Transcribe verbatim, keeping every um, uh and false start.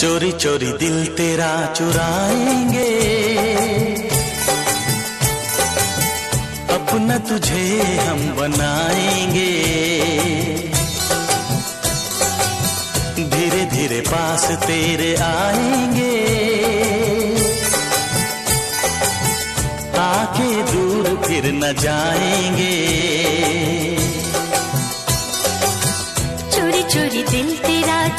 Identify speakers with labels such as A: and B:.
A: चोरी चोरी दिल तेरा चुराएंगे, अपना तुझे हम बनाएंगे। धीरे धीरे पास तेरे आएंगे, आके दूर फिर न जाएंगे।
B: चोरी चोरी दिल तेरा